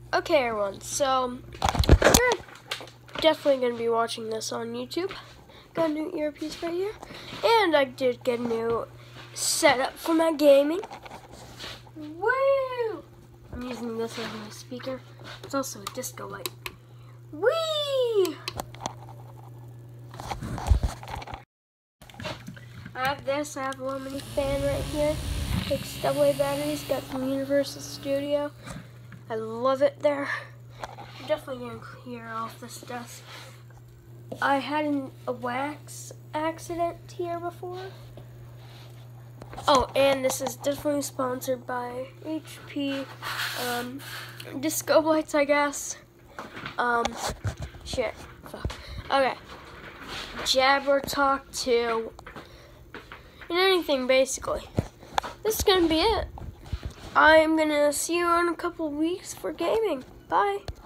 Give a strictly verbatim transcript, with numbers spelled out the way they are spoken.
Okay, everyone, so you're definitely going to be watching this on YouTube. Got a new earpiece right here. And I did get a new setup for my gaming. Woo! I'm using this as my speaker. It's also a disco light. Whee! I have this. I have a little mini fan right here. Takes double A batteries. Got from Universal Studio. I love it there. I'm definitely going to clear off this dust. I had an, a wax accident here before. Oh, and this is definitely sponsored by H P um, Disco Lights, I guess. Um, shit. Fuck. Okay. Jabber Talk two. And anything, basically. This is going to be it. I'm going to see you in a couple of weeks for gaming. Bye.